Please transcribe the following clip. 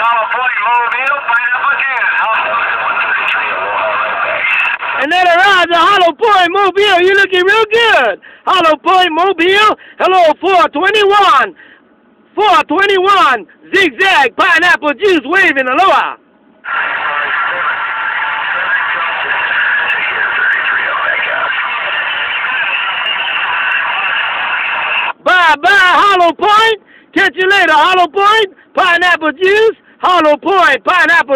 Hollow Point, Mobile, Pineapple Juice. And that arrives at Hollow Point, Mobile. You're looking real good. Hollow Point, Mobile. Hello, 421. 421. Zigzag, Pineapple Juice, waving aloha. Bye-bye, Hollow Point. Catch you later, Hollow Point. Pineapple Juice. Hollow Point, Pineapple